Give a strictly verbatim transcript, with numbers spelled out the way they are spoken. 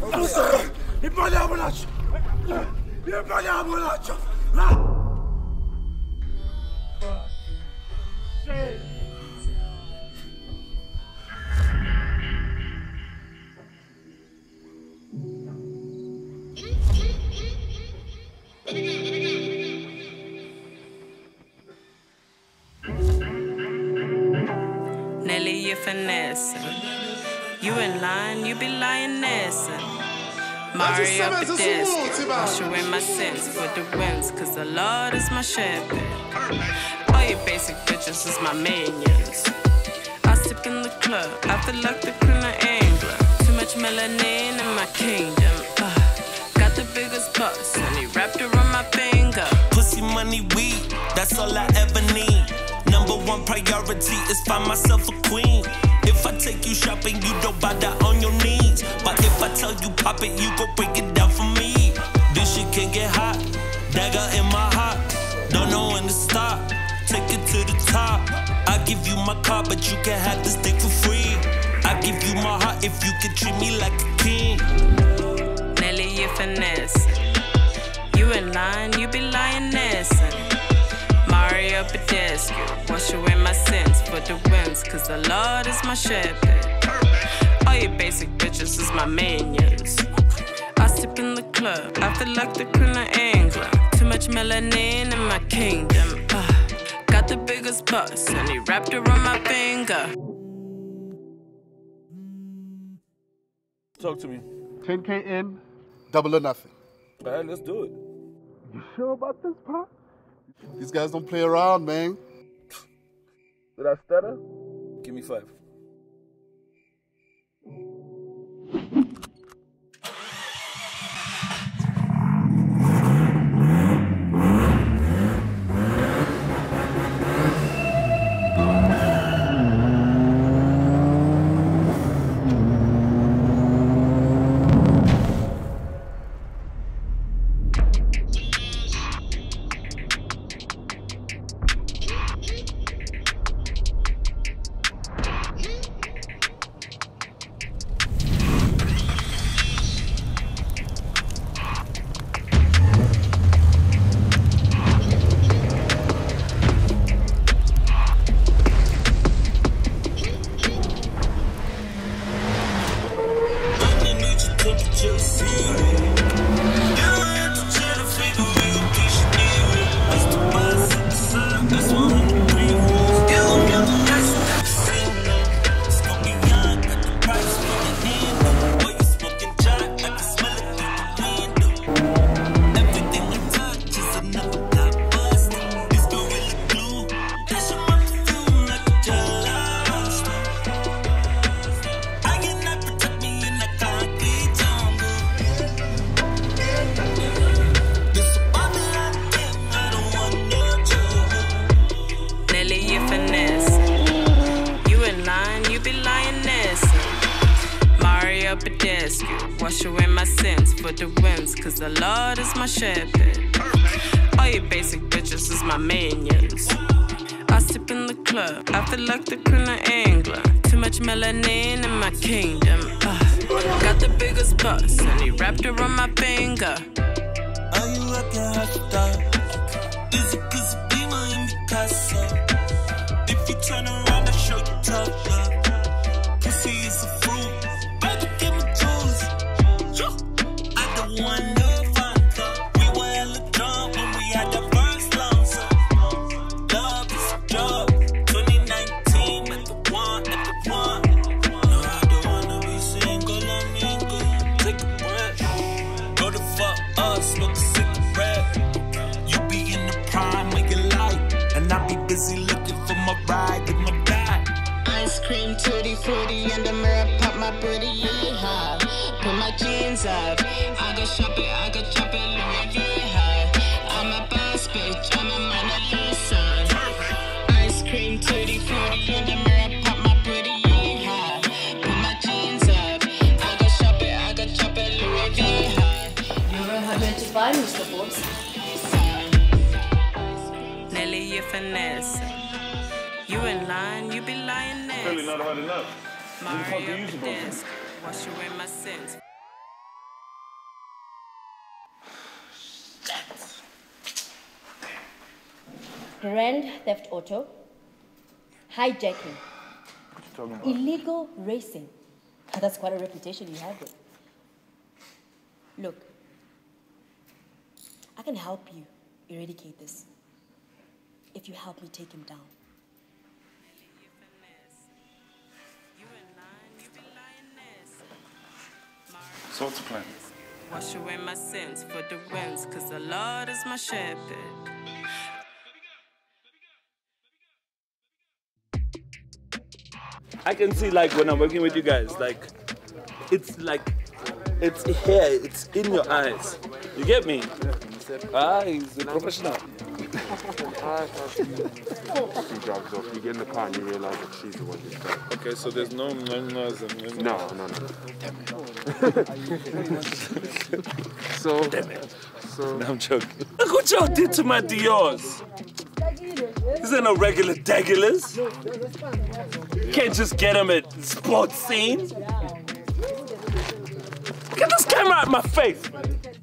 Не полябнуть! Не полябнуть! Nelly, you finessing. You in line, you be lionessing. Mario pedestrian, wash away my sins for the wins, cause the Lord is my shepherd. All you basic bitches is my minions. I sip in the club, I feel like the queen of England. Too much melanin in my kingdom. Uh, got the biggest bus, and he wrapped around my finger. Pussy, money, weed, that's all I ever need. Number one priority is find myself a queen. If I take you shopping, you don't buy that on your knees. But if I tell you pop it, you go break it down for me. This shit can get hot, dagger in my heart. Don't know when to stop, take it to the top. I give you my car, but you can have this thing for free. I give you my heart if you can treat me like a king. Nelly, you finesse. You in line, you be lionessing. Mario pedestrian, wash away my sins for the wins, cause the Lord is my shepherd. All you basic bitches is my minions. I sip in the club, I feel like the queen of England. Too much melanin in my kingdom. Uh, got the biggest bus, and he wrapped around my finger. Talk to me. ten K in, double or nothing. All right, let's do it. You sure about this, Pop? These guys don't play around, man. Did I stutter? Give me five. Wash away my sins for the wins, cause the Lord is my shepherd. All you basic bitches is my minions. I sip in the club, I feel like the queen of England. Too much melanin in my kingdom. Uh, got the biggest bus, and he wrapped around my finger. Are you rockin' hot style? Is it cause of Beamer in Picasso? If you turn around, I'll show you tough love. Pussy is a fruit, baby, give me juice. I don't want no fun, we were hella drunk when we had the first long song. Love is a drug, twenty nineteen at the one, at the one. No, I don't wanna be single, I mean, go take a breath. Go to fuck us, smoke a cigarette. You be in the prime of your life, and I be busy looking for my ride and my die. Ice cream, tutti frutti, in the mirror, pop my booty, yeah. Put my jeans up, I go shop it, I go chop it, Louis V. I'm a boss bitch, I'm a Mona Lisa. Ice cream, tutti frutti, in the mirror, pop my booty, yeah. Put my jeans up, I go shop it, I go chop it, Louis V. You're identified, Mister Boss. Nelly, you finesse. You in line, you be lioness. Really not hard enough. Mario desk, wash away my sins. Grand theft auto, hijacking, illegal racing. That's quite a reputation you have there. Look, I can help you eradicate this if you help me take him down. So what's the plan? Wash away my sins for the wins, cause the Lord is my shepherd. I can see, like, when I'm working with you guys, like, it's like, it's here, it's in your eyes. You get me? Ah, he's a professional. She drives off. You get in the car and you realise that she's the one who's driving. Okay, so there's no noise and No, no, no. so, Damn it. so. No, I'm joking. Look what y'all did to my Dior's. These are no regular daggulars. Can't just get them at sports scene. Get this camera out of my face.